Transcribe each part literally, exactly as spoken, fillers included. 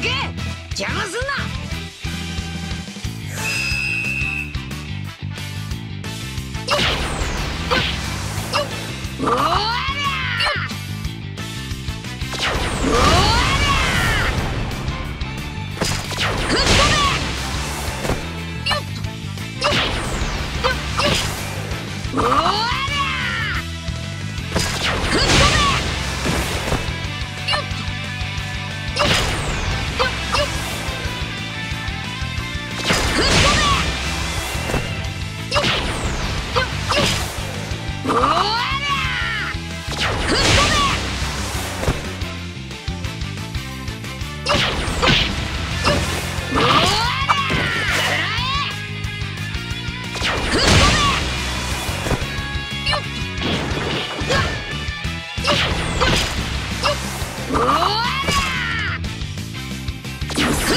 け。邪魔すんな。おーりゃー。おーりゃー。ふっ飛べ。よっと。おーりゃー。ふっ飛べ。よっと。ふっ飛べ。おーりゃー。ふっ飛べ。おーりゃー。ふっ飛べ。よっと。おーりゃー。ふっ飛べ。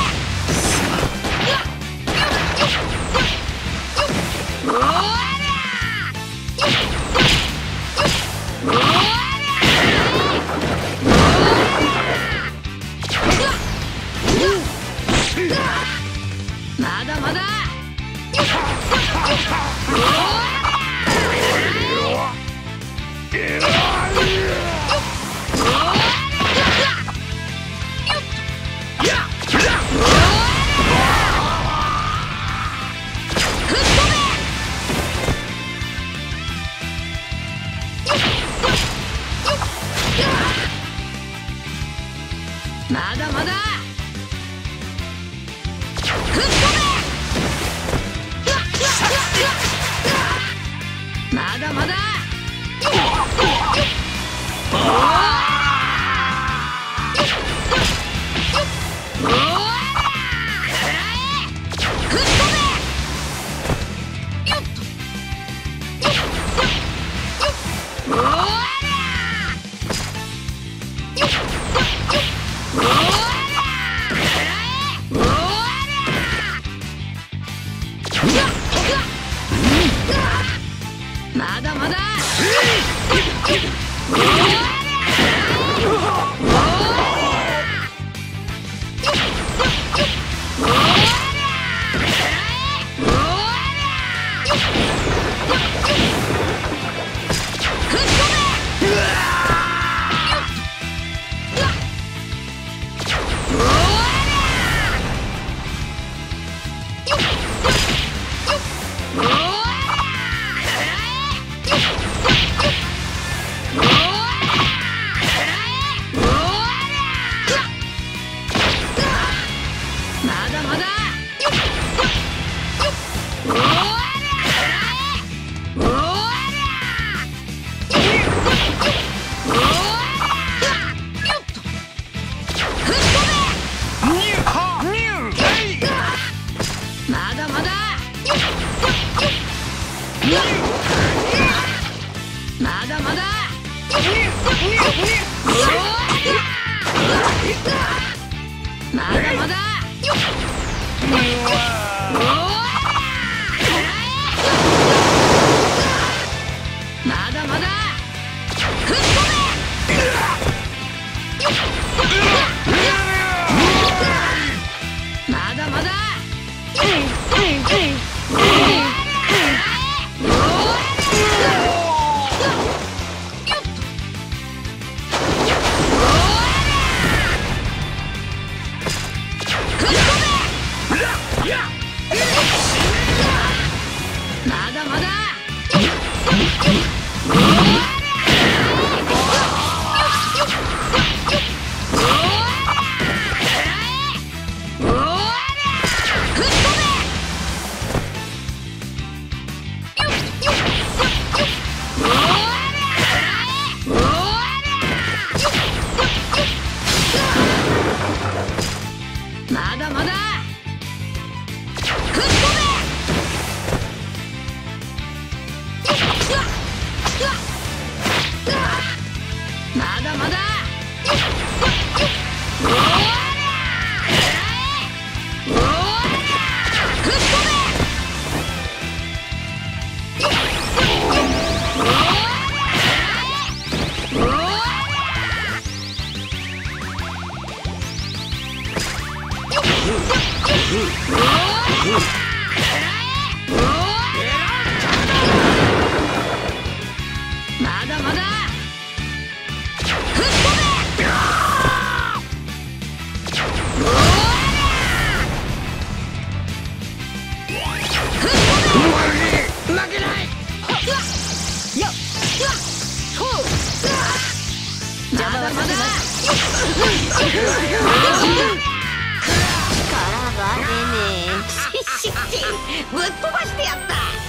おーりゃまだまだ。まだまだ。ふっ飛べ。まだまだ。おー。おー。ふっ飛べ。よっと。おー。まだまだ。まだまだ。まだまだ。まだまだ。ふっ飛べ。まだまだ。まだまだ。まだまだ。ふっ飛べ。まだまだ。ふっ飛べ。ま邪魔はさせない。力が出ねえ。しっしっぶっ飛ばしてやった。